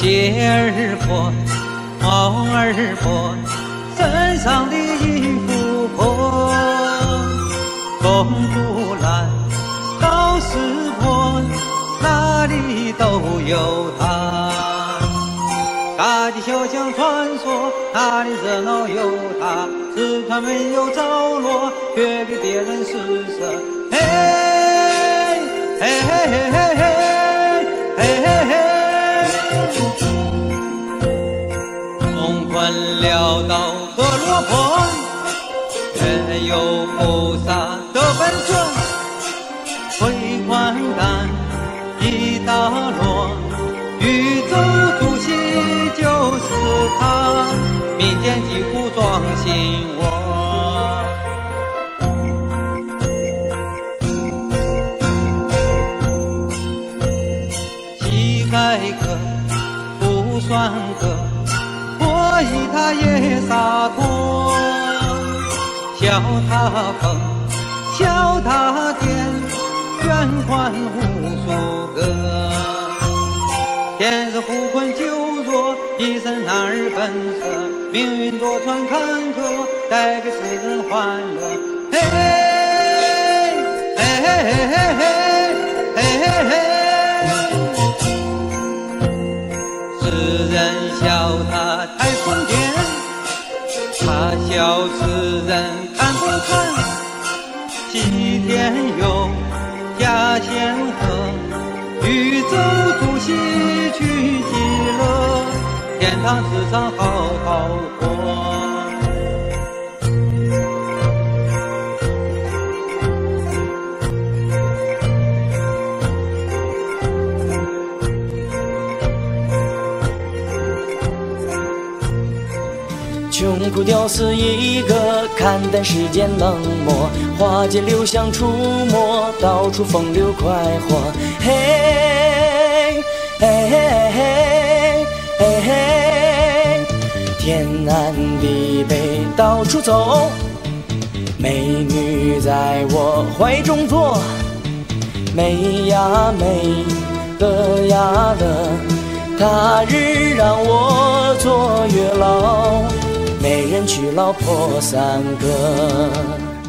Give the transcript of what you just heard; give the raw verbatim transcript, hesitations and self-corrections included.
鞋儿破，帽儿破，身上的衣服破，风不来，道是破，哪里都有它。大街小巷传说，哪里热闹有它。四川没有着落，却给别人施舍。嘿，嘿嘿嘿嘿嘿嘿嘿嘿。穷困潦倒的落魄，却有菩萨的本尊。回光丹一大落，宇宙主席就是他，民间疾苦装心窝。膝盖磕不算磕，我以他也洒脱。笑他疯，笑他癫，圆环无数个。天是富困救弱，一生男儿本色，命运多舛坎坷，带给世人欢乐。嘿，嘿嘿嘿嘿嘿嘿嘿。世人笑他太疯癫，他笑世人看不穿。西天有假仙鹤，宇宙主席去极乐，天堂之上好好活。 穷苦屌丝一个，看淡世间冷漠，花间留香出没，到处风流快活。嘿，嘿嘿嘿嘿嘿，天南地北到处走，美女在我怀中坐，美呀美，乐呀乐，他日让我做月老。美人娶老婆三个。